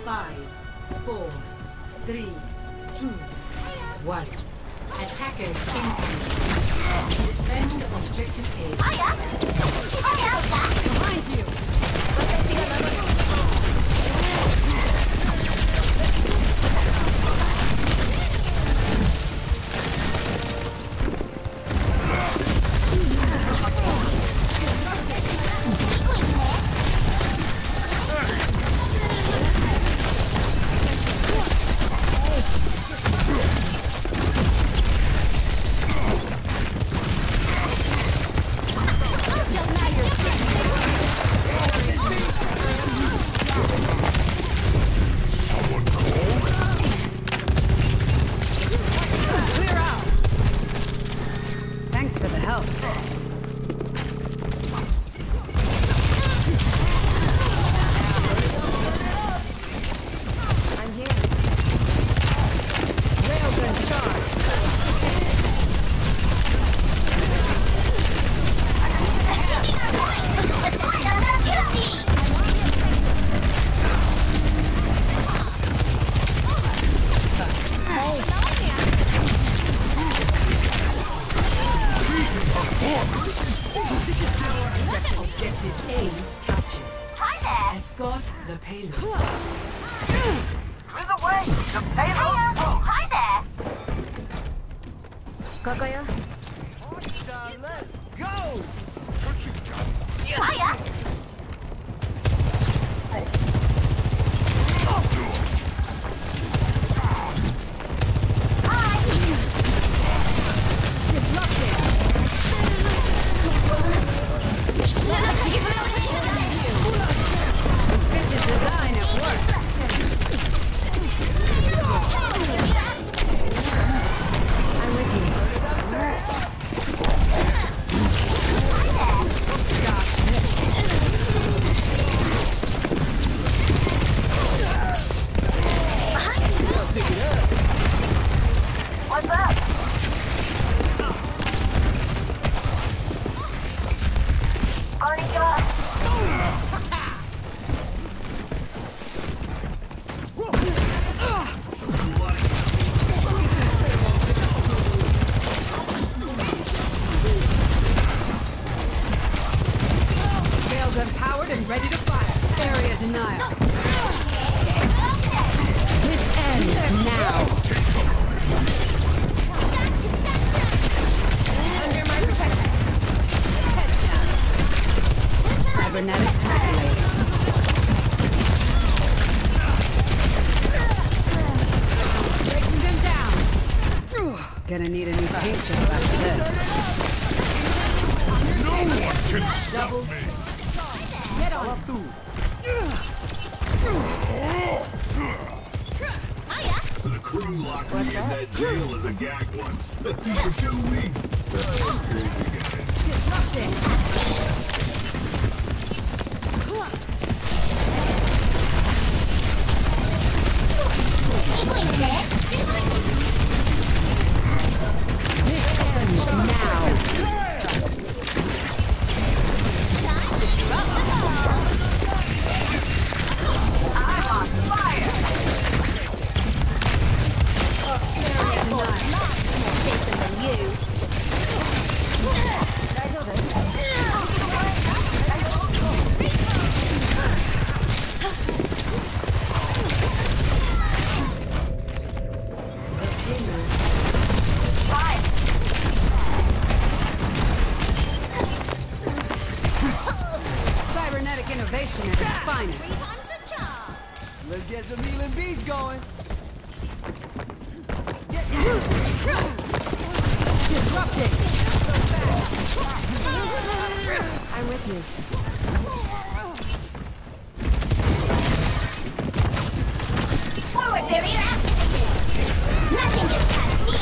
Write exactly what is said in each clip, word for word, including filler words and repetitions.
Five, four, three, two, one. Attackers incoming. Defend objective A. Behind you. Gonna need a new paint job after this. No one can stop me! Get on! The crew locked me in that jail as a gag once. For two weeks. Disrupting! Innovation at its finest. Let's get some healing beats going. Disrupting. I'm with you. Forward barrier activated. Nothing gets past me.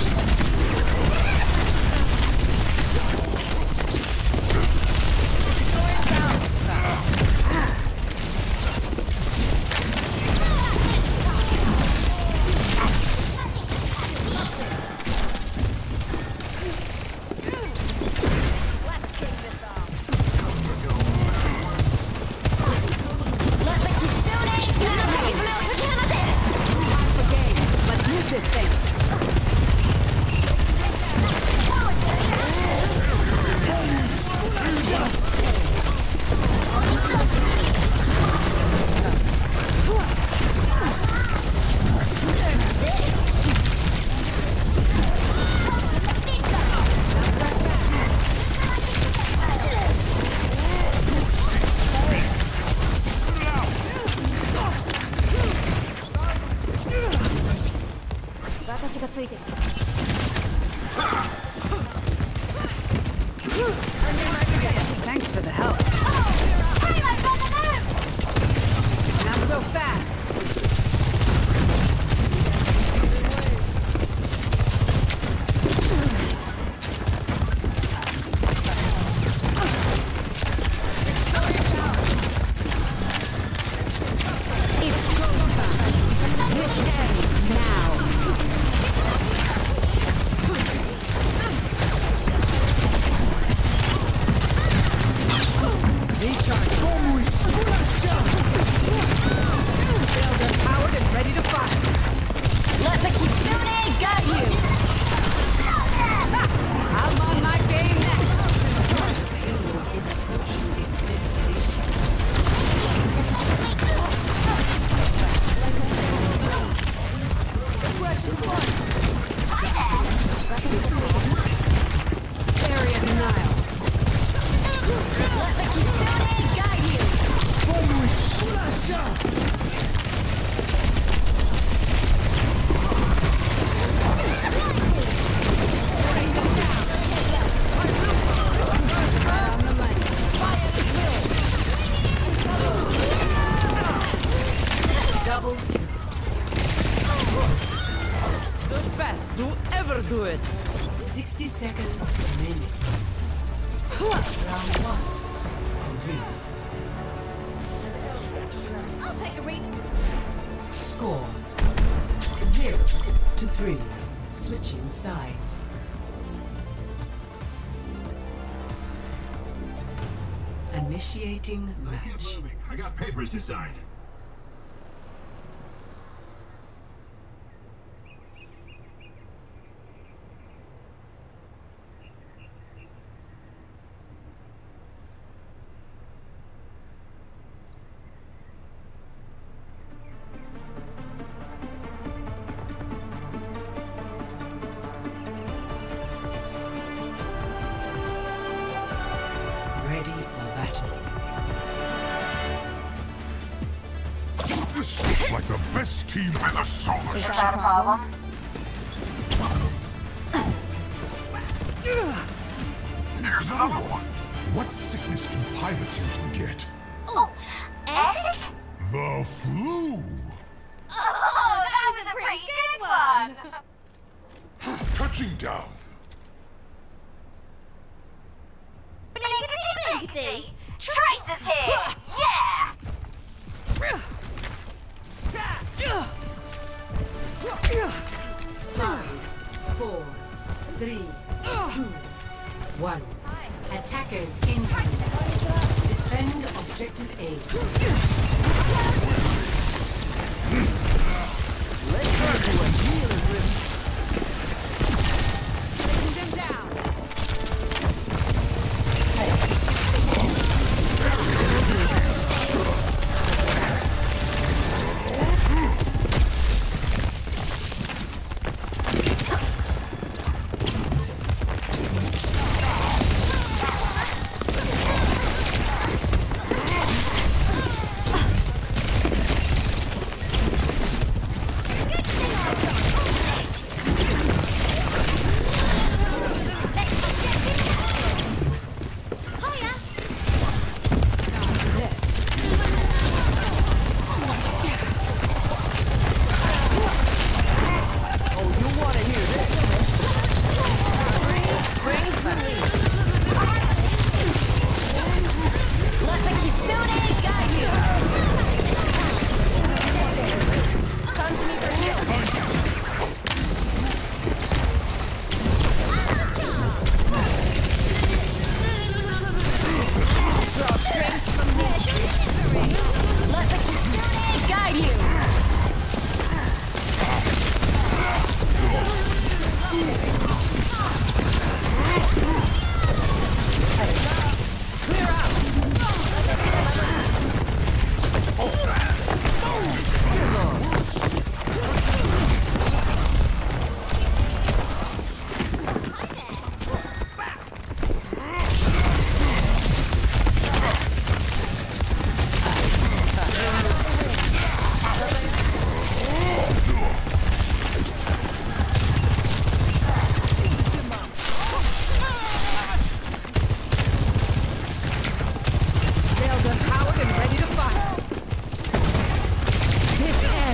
私がついてる。 Thanks for the help. Highlight on the move! Not so fast. It's go time. This ends now. Recharge. Build empowered and ready to fire. Let the Kitsune guide you! I'm on my game next. Payload is approaching its destination. Area denial. Let the Kitsune guide you! Double The best to ever do it. sixty seconds remaining. Round one complete. I'll take a read. Score zero to three. Switching sides. Initiating Let's get match. moving. I got papers to sign. Ready for battle. This looks like the best team in the solar Is that a problem? Here's another one. What sickness do pilots usually get? Oh, acid? The flu. Oh, that was a pretty good one! Touching down. Blinkety blinkety! Trace is here! Yeah! Five, four, three, two, one. Attackers incoming. Defend objective A. Let her do a healing rip. Taking them down.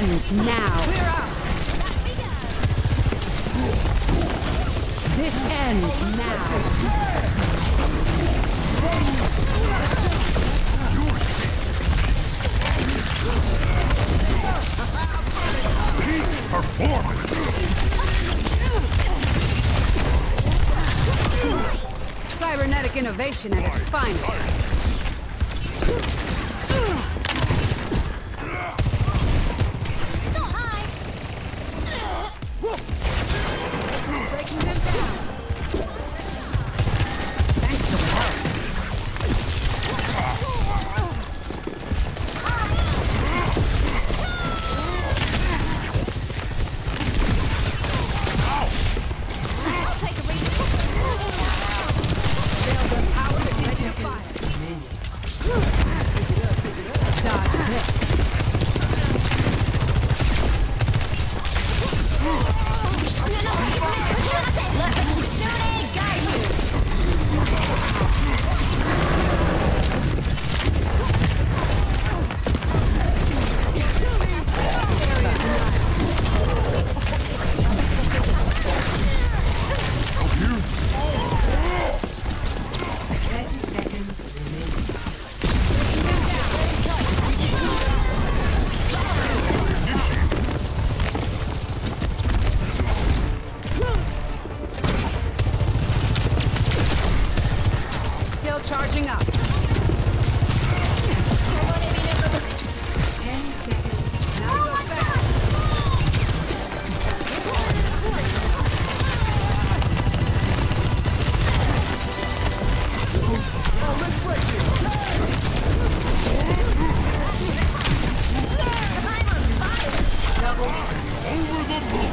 ends now. This ends now. Peak performance. Cybernetic innovation at its finest. Breaking them down. Thanks for the help. I'll take a read. Build up power and ready to fire. Dodge this. thirty seconds remaining. Still charging up. ten seconds. Not so fast. Over the moon.